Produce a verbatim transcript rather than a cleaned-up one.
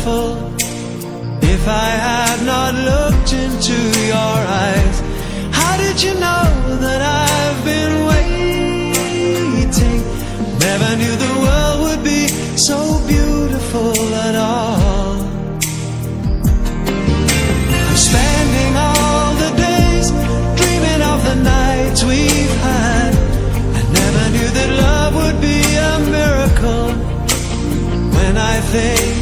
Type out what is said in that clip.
wonderful. If I had not looked into your eyes, how did you know that I've been waiting? Never knew the world would be so beautiful at all. I'm spending all the days dreaming of the nights we've had. I never knew that love would be a miracle. When I think